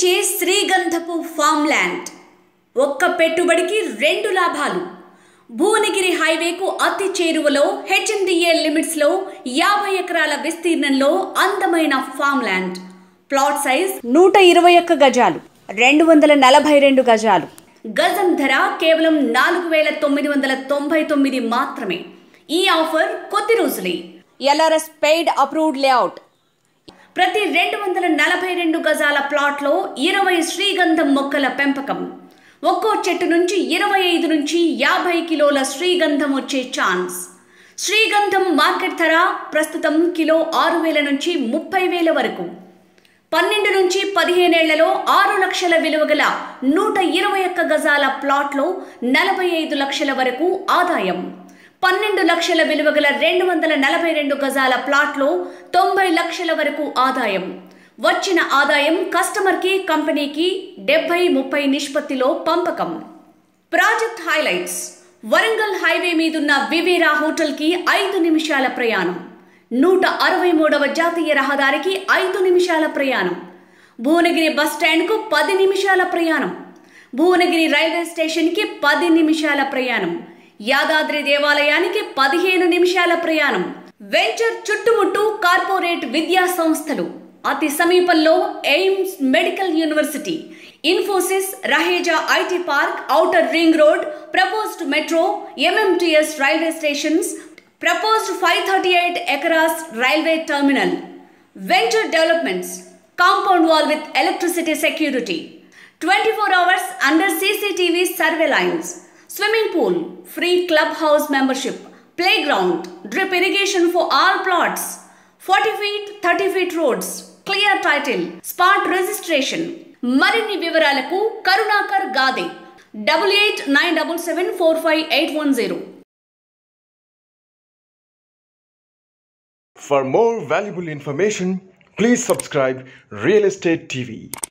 కనిపించే శ్రీగంధపు farm land ఒక్క పెట్టుబడికి 2 లాభాలు. భువనగిరి హైవేకు అతి చేరువలో హెచ్ఎండిఏ లిమిట్స్ లో 50 ఎకరాల విస్తీర్ణంలో అందమైన ఫామ్ ల్యాండ్. ప్లాట్ సైజ్ 121 గజాలు, 242 గజాలు. గజం ధర కేవలం 4999 మాత్రమే. ఈ ఆఫర్ కొద్ది రోజులే. LRS paid approved layout. ప్రతి 242 గజాల ప్లాట్లో 20 శ్రీగంధం మొక్కల పెంపకం. ఒక్కో చెట్టు నుంచి 25 నుంచి 50 కిలోల శ్రీగంధం వచ్చే ఛాన్స్. శ్రీగంధం మార్కెట్ ధర ప్రస్తుతం కిలో 6,000 నుంచి 30,000 వరకు. 12 నుంచి 15 ఏళ్లలో 6 లక్షల విలువ గల 121 గజాల ప్లాట్లో 45 లక్షల వరకు ఆదాయం. 12 లక్షల విలువ గల 242 గజాల ప్లాట్లో 90 లక్షల వరకు ఆదాయం. వచ్చిన ఆదాయం కస్టమర్కి, కంపెనీకి 70-30 నిష్పత్తిలో పంపకం. Project highlights. వరంగల్ హైవే మీదున్న వివేరా హోటల్కి 5 నిమిషాల ప్రయాణం. 163వ జాతీయ రహదారికి 5 నిమిషాల ప్రయాణం. భువనగిరి బస్ స్టాండ్కు 10 నిమిషాల ప్రయాణం. భువనగిరి రైల్వే స్టేషన్కి 10 నిమిషాల ప్రయాణం. యాదాద్రి దేవాలయానికి 15 నిమిషాల ప్రయాణం. వెంచర్ చుట్టుముట్టు కార్పొరేట్ విద్యా సంస్థలు. అతి సమీపంలో AIIMS medical university, Infosys, Raheja IT park, outer ring road, proposed metro, MMTS railway stations, proposed 538 acres railway terminal. Venture developments, compound wall with electricity security, 24 hours under CCTV surveillance, swimming pool, free clubhouse membership, playground, drip irrigation for all plots, 40 feet 30 feet roads, clear title, spot registration. మరిన్ని వివరాలకు Karunakar Gade 8897745810. For more valuable information, please subscribe Real Estate TV.